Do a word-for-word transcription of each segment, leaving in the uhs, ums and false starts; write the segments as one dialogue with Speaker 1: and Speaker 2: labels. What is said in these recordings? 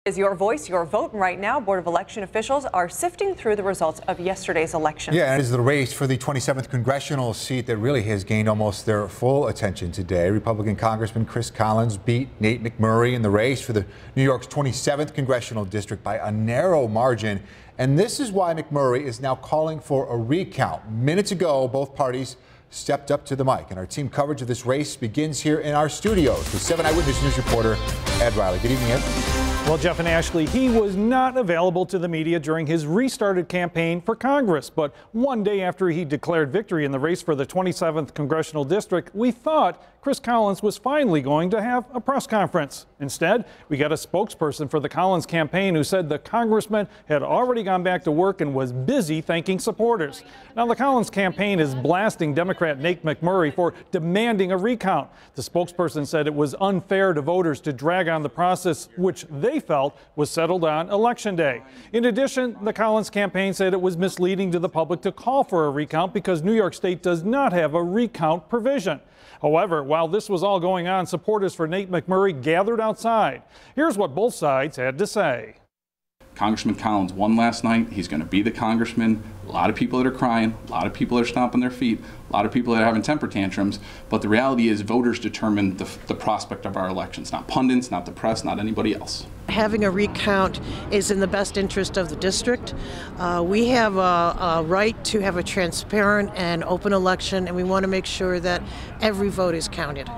Speaker 1: Is your voice, your vote. And right now, Board of Election officials are sifting through the results of yesterday's election.
Speaker 2: Yeah, and it is the race for the twenty-seventh congressional seat that really has gained almost their full attention today. Republican Congressman Chris Collins beat Nate McMurray in the race for the New York's twenty-seventh congressional district by a narrow margin. And this is why McMurray is now calling for a recount. Minutes ago, both parties stepped up to the mic, and our team coverage of this race begins here in our studios with seven Eyewitness News reporter Ed Riley. Good evening, Ed.
Speaker 3: Well, Jeff and Ashley, he was not available to the media during his restarted campaign for Congress. But one day after he declared victory in the race for the twenty-seventh congressional district, we thought Chris Collins was finally going to have a press conference. Instead, we got a spokesperson for the Collins campaign who said the congressman had already gone back to work and was busy thanking supporters. Now, the Collins campaign is blasting Democrat Nate McMurray for demanding a recount. The spokesperson said it was unfair to voters to drag on the process, which they felt was settled on Election Day. In addition, the Collins campaign said it was misleading to the public to call for a recount because New York State does not have a recount provision. However, while this was all going on, supporters for Nate McMurray gathered outside. Here's what both sides had to say.
Speaker 4: Congressman Collins won last night. He's going to be the congressman. A lot of people that are crying, a lot of people that are stomping their feet, a lot of people that are having temper tantrums. But the reality is voters determine the, the prospect of our elections, not pundits, not the press, not anybody else.
Speaker 5: Having a recount is in the best interest of the district. Uh, we have a, a right to have a transparent and open election, and we want to make sure that every vote is counted.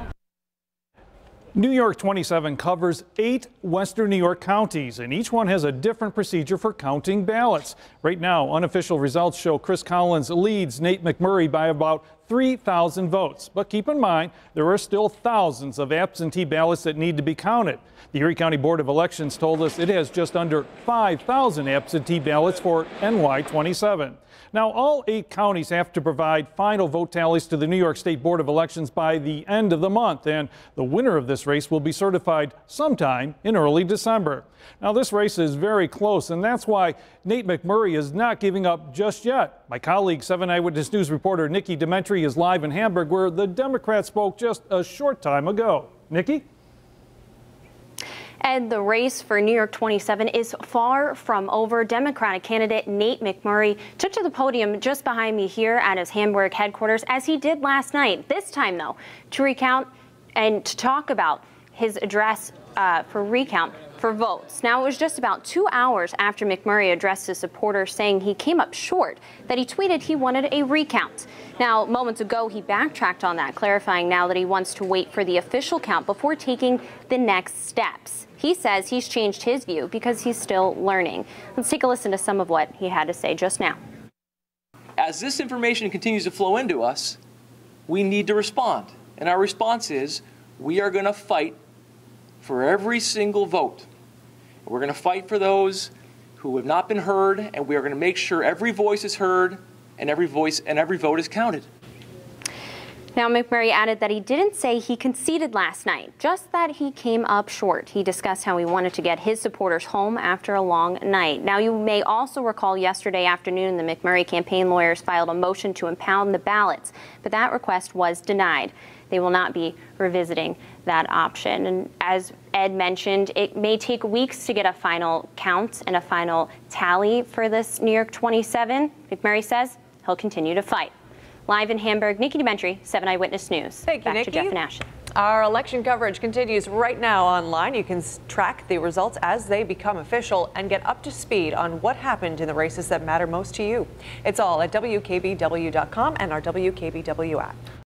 Speaker 3: New York twenty-seven covers eight western New York counties, and each one has a different procedure for counting ballots. Right now, unofficial results show Chris Collins leads Nate McMurray by about three thousand votes. But keep in mind, there are still thousands of absentee ballots that need to be counted. The Erie County Board of Elections told us it has just under five thousand absentee ballots for N Y twenty-seven. Now, all eight counties have to provide final vote tallies to the New York State Board of Elections by the end of the month, and the winner of this race will be certified sometime in early December. Now, this race is very close, and that's why Nate McMurray is not giving up just yet. My colleague, seven Eyewitness News reporter Nikki Demetri is live in Hamburg, where the Democrats spoke just a short time ago. Nikki?
Speaker 6: And the race for New York twenty-seven is far from over. Democratic candidate Nate McMurray took to the podium just behind me here at his Hamburg headquarters, as he did last night. This time, though, to recount and to talk about his address uh, for recount for votes. Now, it was just about two hours after McMurray addressed his supporters, saying he came up short, that he tweeted he wanted a recount. Now, moments ago, he backtracked on that, clarifying now that he wants to wait for the official count before taking the next steps. He says he's changed his view because he's still learning. Let's take a listen to some of what he had to say just now.
Speaker 7: As this information continues to flow into us, we need to respond. And our response is we are going to fight for every single vote. We're going to fight for those who have not been heard, and we are going to make sure every voice is heard and every voice and every vote is counted.
Speaker 6: Now, McMurray added that he didn't say he conceded last night, just that he came up short. He discussed how he wanted to get his supporters home after a long night. Now, you may also recall yesterday afternoon the McMurray campaign lawyers filed a motion to impound the ballots, but that request was denied. They will not be revisiting that option. And as Ed mentioned, it may take weeks to get a final count and a final tally for this New York twenty-seven. McMurray says he'll continue to fight. Live in Hamburg, Nikki Dementri, seven Eyewitness News.
Speaker 1: Thank you,
Speaker 6: Back
Speaker 1: Nikki.
Speaker 6: to Jeff and Ashley.
Speaker 1: Our election coverage continues right now online. You can track the results as they become official and get up to speed on what happened in the races that matter most to you. It's all at W K B W dot com and our W K B W app.